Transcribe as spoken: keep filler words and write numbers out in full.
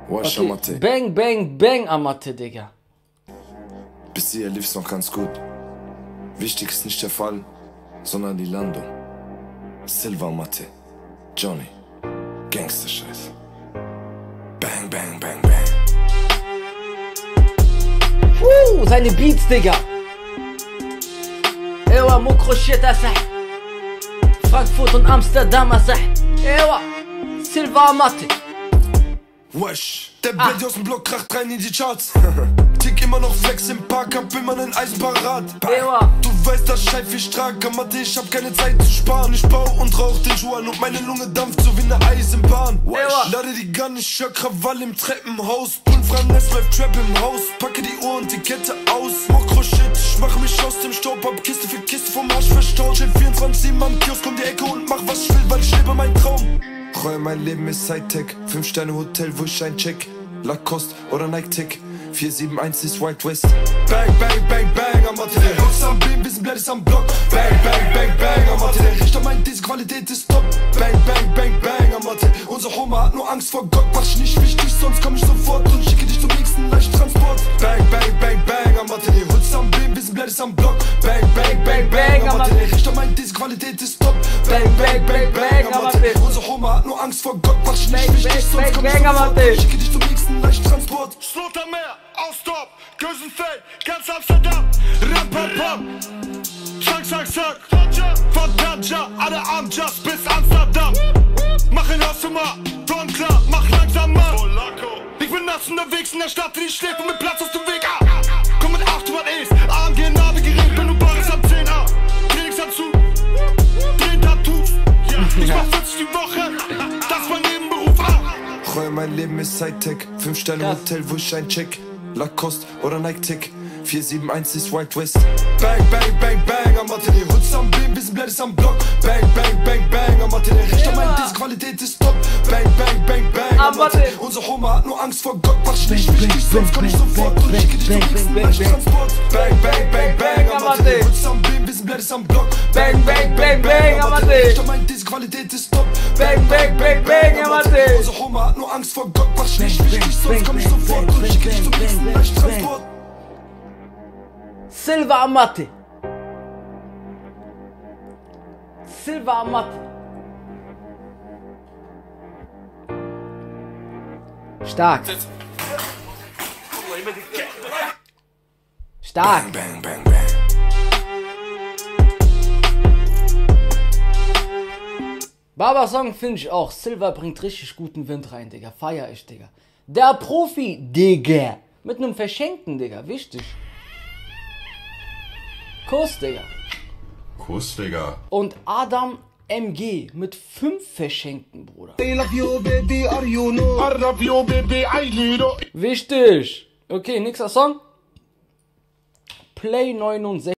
Wesh, Okay. Amate. Bang, bang, bang, Amate, Digga. Bis hier lief's noch ganz gut. Wichtig ist nicht der Fall, sondern die Landung. Silva Amate. Johnny. Gangster-Scheiß. Bang, bang, bang, bang. Uh, seine Beats, Digga. Ewa, Mokro shit, Asah. Frankfurt und Amsterdam, Asah. Ewa, Silva Amate. Wesh, der Ah. Blende aus dem Block kracht rein in die Charts. Tick immer noch Flex im Park, hab immer nen Eisen parat. Ewa. Du weißt, das Scheib wie stark, Amate, ich hab keine Zeit zu sparen. Ich bau und rauch den Juan und meine Lunge dampft so wie ne Eisenbahn. Ewa. Lade die Gun, ich hör Krawall im Treppenhaus. Pulfran S zwölf Trap im Haus, packe die Uhr und die Kette aus. Mokro shit, ich mach mich aus dem Staub, hab Kiste für Kiste vom Arsch verstaut. Chill vierundzwanzig sieben am Kiosk um die Ecke und mach was ich will, weil ich lebe mein Traum. Treue, mein Leben ist Hightech, fünf Sterne Hotel, wo ich eincheck. Lacoste oder Nike Tech, vier sieben eins ist White West. Bang, bang, bang, bang, Amate, der Hooks am Beam, bisschen Blatt ist am Block. Bang, bang, bang, bang, Amate, der Richter meint, diese Qualität ist top. Bang, bang, bang, bang, Amate, unser Homer hat nur Angst vor Gott. Mach ich nicht wichtig, sonst komm ich sofort und schicke dich zum nächsten Leichttransport. Bang, bang, bang, bang, Amate, der Hooks am Beam, bisschen Blatt ist am Block. Bang, bang, bang, bang, Amate, der Richter meint, diese Qualität ist top. Bang, bang, bang, bang, Amate, unser Homer hat nur Angst vor Gott. Mach ich nicht wichtig, sonst komm ich sofort und schicke dich zum nächsten Leichttransport. Slottermeer, Ausdorf, Gösenfeld, ganz Amsterdam, Rampapam, Zack, zack, zack, von Tadja, alle Amjas bis Amsterdam. Mach in Hausnummer, Don klar, mach langsam Mann. Ich bin nass unterwegs in der Stadt, die schläft und mit Platz aus dem Weg. Ah. Komm mit achthundert E's, A M G, Navigerät, bin du Bares ab zehn A. Trainingsanzug, drehen Tattoos, ich mach vierzig die Woche, das ist mein Nebenberuf. Ah. Treue, mein Leben ist Hightech, fünf Sterne Krass. Hotel, wo ich eincheck. Lacoste oder Nike Tech, vier sieben eins ist White West. Bang, bang, bang, bang, Amate, die Hoods am Beam, bisschen Blatt ist am Block. Bang, bang, bang, bang, Amate, der Richter meint, diese Qualität ist top. Bang, bang, bang, bang, Amate, unser Homer hat nur Angst vor Gott. Mach ich nicht wichtig, sonst komm ich sofort und schicke dich zum nächsten Leichttransport. Bang, bang, bang, bang, Amate, die Hoods am Beam, bisschen Blatt ist am Block. Bang, bang, bang, bang, Amate. der Richter meint, diese Qualität ist top. Bang, bang, bang, bang, Amate. Unser Homer hat nur Angst vor Gott. Mach ich nicht wichtig, sonst komm ich sofort und schicke dich zum nächsten Leichttransport. Silva Amate. Silva Amate. Stark. Stark. Bang, bang, bang. Baba-Song finde ich auch. Silva bringt richtig guten Wind rein, Digga. Feier ich, Digga. Der Profi, Digga. Mit einem Verschenkten, Digga. Wichtig. Kuss, Digga. Kuss, Digga. Und Adam M G mit fünf Verschenkten, Bruder. I love you, baby, are you know? I love you, baby, I know. Wichtig. Okay, nächster Song. Play neunundsechzig.